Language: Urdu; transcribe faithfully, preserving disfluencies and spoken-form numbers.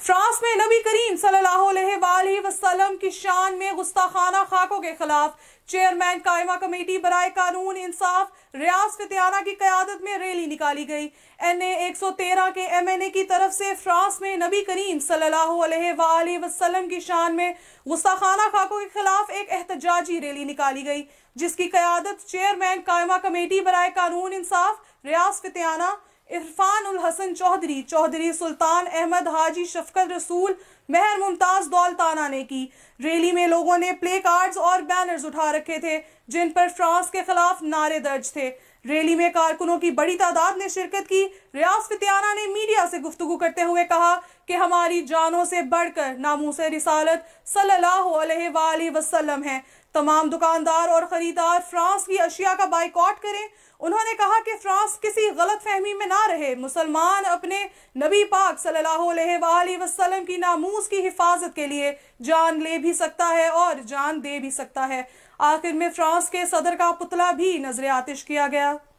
فرانس میں نبی کریم صلی اللہ علیہ وآلہ وسلم کی شان میں گستاخانہ خاکوں کے خلاف چئیرمین قائمہ کمیٹی برائے قانون انصاف ریاض فتیانہ کی قیادت میں ریلی نکالی گئی۔ این اے ایک سو تیرہ کے ایم این اے کی طرف سے فرانس میں نبی کریم صلی اللہ علیہ وآلہ وسلم کی شان میں گستاخانہ خاکوں کے خلاف ایک احتجاجی ریلی نکالی گئی، جس کی قیادت چئیرمین قائمہ کمیٹی برائے قانون انصاف ریاض فتیانہ عرفان الحسن چوہدری چوہدری سلطان احمد حاجی شفقت رسول مہر ممتاز دولتانہ نے کی۔ ریلی میں لوگوں نے پلے کارڈز اور بینرز اٹھا رکھے تھے جن پر فرانس کے خلاف نعرے درج تھے۔ ریلی میں کارکنوں کی بڑی تعداد نے شرکت کی۔ ریاض فتیانہ نے میڈیا سے گفتگو کرتے ہوئے کہا کہ ہماری جانوں سے بڑھ کر ناموس رسالت صلی اللہ علیہ وآلہ وسلم ہے۔ تمام دکاندار اور خریدار فرانس کی اشیاء کا بائیکاٹ کریں۔ انہوں نے کہا کہ فرانس کسی غلط فہمی میں نہ رہے۔ مسلمان اپنے نبی پاک صلی اللہ علیہ وآلہ وسلم کی ناموس کی حفاظت کے لیے جان لے بھی سکتا ہے اور جان دے بھی سکتا ہے۔ آخر میں فرانس کے صدر کا پتلا بھی نظر آتش کیا گیا۔